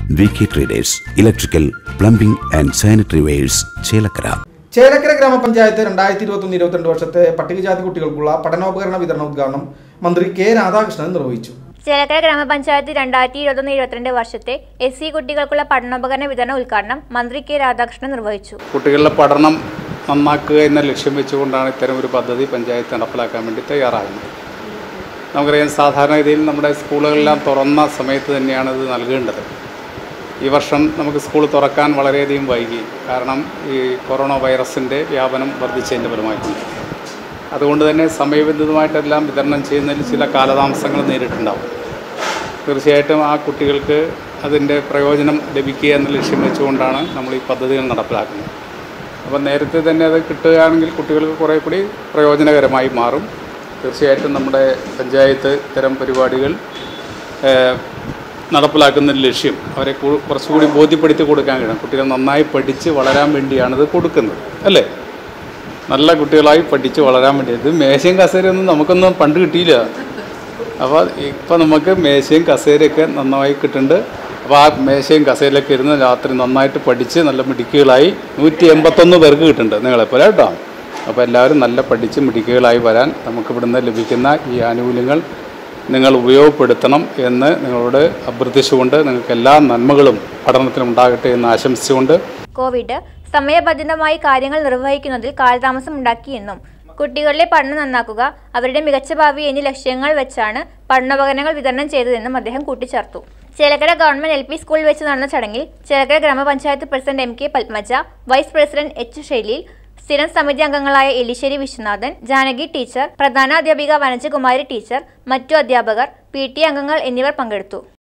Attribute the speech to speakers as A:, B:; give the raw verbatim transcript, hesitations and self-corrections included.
A: V K traders, electrical, plumbing and sanitary wares, Chelakkara.
B: Chelakkara ഗ്രാമപഞ്ചായത്ത് രണ്ടായിരത്തി ഇരുപത്തൊന്ന് ഇരുപത്തിരണ്ട് വർഷത്തെ പട്ടികജാതി കുട്ടികൾക്കുള്ള പഠനോപകരണ വിതരണ ഉദ്ഘാടനം മന്ത്രി കെ രാധാകൃഷ്ണൻ നിർവഹിച്ചു.
C: ചേലക്കര ഗ്രാമപഞ്ചായത്ത് രണ്ടായിരത്തി ഇരുപത്തൊന്ന് ഇരുപത്തിരണ്ട് വർഷത്തെ എസ് സി കുട്ടികൾക്കുള്ള പഠനോപകരണ വിതരണ ഉദ്ഘാടനം മന്ത്രി കെ രാധാകൃഷ്ണൻ നിർവഹിച്ചു.
D: കുട്ടികളുടെ പഠനം നന്നാക്കുക എന്ന ലക്ഷ്യം വെച്ചുകൊണ്ടാണ് ഇത്തരം ഒരു പദ്ധതി പഞ്ചായത്ത് നടപ്പിലാക്കാൻ വേണ്ടി തയ്യാറാകുന്നത്. നമുക്കറിയാം, സാധാരണഗതിയിൽ നമ്മുടെ സ്കൂളുകളെല്ലാം തുറന്ന സമയത്ത് തന്നെയാണ് ഇത് നൽകേണ്ടത്. ഈ വർഷം നമുക്ക് സ്കൂൾ തുറക്കാൻ വളരെയധികം വൈകി. കാരണം ഈ കൊറോണ വൈറസിൻ്റെ വ്യാപനം വർദ്ധിച്ചതിൻ്റെ ഫലമായിട്ടുണ്ട്. അതുകൊണ്ട് തന്നെ സമയബന്ധിതമായിട്ടെല്ലാം വിതരണം ചെയ്യുന്നതിൽ ചില കാലതാമസങ്ങൾ നേരിട്ടുണ്ടാവും. തീർച്ചയായിട്ടും ആ കുട്ടികൾക്ക് അതിൻ്റെ പ്രയോജനം ലഭിക്കുക എന്ന ലക്ഷ്യം വെച്ചുകൊണ്ടാണ് നമ്മൾ ഈ പദ്ധതികൾ നടപ്പിലാക്കുന്നത്. അപ്പം നേരത്തെ തന്നെ അത് കിട്ടുകയാണെങ്കിൽ കുട്ടികൾക്ക് കുറേ കൂടി പ്രയോജനകരമായി മാറും. തീർച്ചയായിട്ടും നമ്മുടെ പഞ്ചായത്ത് ഇത്തരം പരിപാടികൾ നടപ്പിലാക്കുന്നതിന് ലക്ഷ്യം അവരെ കുറച്ചുകൂടി ബോധ്യപ്പെടുത്തി കൊടുക്കാൻ കഴിയണം. കുട്ടികൾ നന്നായി പഠിച്ച് വളരാൻ വേണ്ടിയാണിത് കൊടുക്കുന്നത്, അല്ലേ? നല്ല കുട്ടികളായി പഠിച്ച് വളരാൻ വേണ്ടി. ഇത് മേശയും കസേരയൊന്നും നമുക്കൊന്നും പണ്ട് കിട്ടിയില്ല. അപ്പോൾ ഇപ്പോൾ നമുക്ക് മേശയും കസേരയൊക്കെ നന്നായി കിട്ടുന്നുണ്ട്. അപ്പോൾ ആ മേശയും കസേരയിലൊക്കെ ഇരുന്ന് രാത്രി നന്നായിട്ട് പഠിച്ച് നല്ല മിടുക്കികളായി നൂറ്റി എൺപത്തൊന്ന് പേർക്ക് കിട്ടുന്നുണ്ട് നിങ്ങളെപ്പോലെ, കേട്ടോ. അപ്പോൾ എല്ലാവരും നല്ല പഠിച്ച് മിടുക്കികളായി വരാൻ നമുക്ക് ഇവിടുന്ന് ലഭിക്കുന്ന ഈ ആനുകൂല്യങ്ങൾ നിങ്ങൾ ഉപയോഗപ്പെടുത്തണം എന്ന് നിങ്ങളോട് അഭ്യർത്ഥിച്ചുകൊണ്ട് നിങ്ങൾക്ക് എല്ലാ നന്മകളും പഠനത്തിനുണ്ടാകട്ടെ എന്ന് ആശംസിച്ചുകൊണ്ട്
C: കോവിഡ് സമയബന്ധിതമായി കാര്യങ്ങൾ നിർവഹിക്കുന്നതിൽ കാലതാമസം ഉണ്ടാക്കിയെന്നും കുട്ടികളിലെ പഠനം നന്നാക്കുക, അവരുടെ മികച്ച ഭാവി എന്നീ ലക്ഷ്യങ്ങൾ വെച്ചാണ് പഠനോപകരണങ്ങൾ വിതരണം ചെയ്തതെന്നും അദ്ദേഹം കൂട്ടിച്ചേർത്തു. ചേലക്കര ഗവൺമെന്റ് എൽ പി സ്കൂളിൽ വെച്ച് നടന്ന ചടങ്ങിൽ ചേലക്കര ഗ്രാമപഞ്ചായത്ത് president M K Padmaja, vice president H Shaileel, സ്ഥിരം സമിതി അംഗങ്ങളായ എലിശ്ശേരി വിശ്വനാഥൻ, ജാനകി ടീച്ചർ, പ്രധാന അധ്യാപിക വനജകുമാരി ടീച്ചർ, മറ്റു അധ്യാപകർ, പി ടി അംഗങ്ങൾ എന്നിവർ പങ്കെടുത്തു.